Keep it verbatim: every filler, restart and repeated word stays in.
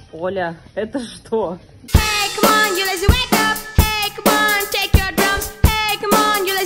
Оля, это что? Hey, come on, you lazy, wake up. Hey, come on, take your drums. Hey, come on, you